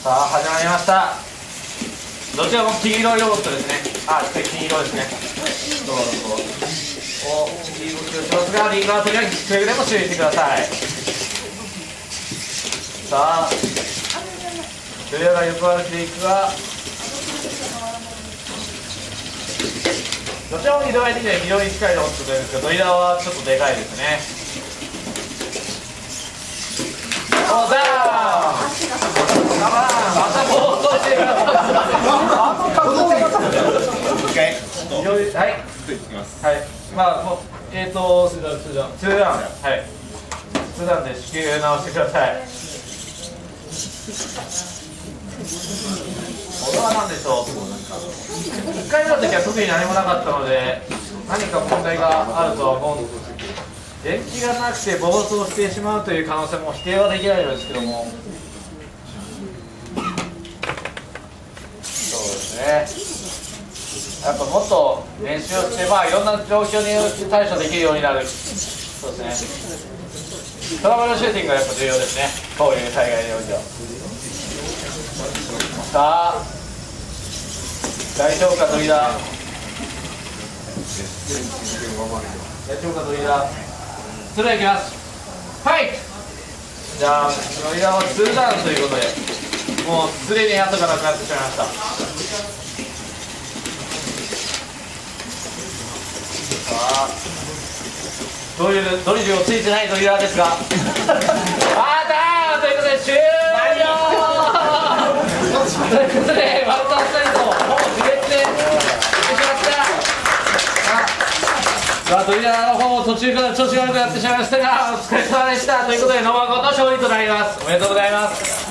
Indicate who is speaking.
Speaker 1: さあ始まりました。どちらも黄色いロボットですね。黄色ですね。どうぞいい動きをしますが、リングはとりあえずくれぐれも注意してください。さあドリアが横歩きでいくが、どちらも2度相手には非常に近いロボットですが、ドリアはちょっとでかいですね。おざーまた暴走してください。はい、まあもう2段で仕切り直してください。これは何でしょう。1回目の時は特に何もなかったので、何か問題があるとは思うんです。電気がなくて暴走してしまうという可能性も否定はできないのですけども、そうですね、やっぱもっと練習をして、いろんな状況に対処できるようになる。そうですね、トラブルシューティングがやっぱ重要ですね、こういう大会においては。さあ大丈夫か、ドリダー。大丈夫か、ドリダー。それではいきます。ファイト。じゃあドリダーは2ダウンということで、もうすでに後がなくなってしまいました。さあドリルをついてないドリダーですがダウンということで終了ということで、丸太2人とほぼ自滅で行ってしまった。ドリダーの方も途中から調子が悪くなってしまいましたが、お疲れ様でしたということで、野間こと勝利となります。おめでとうございます。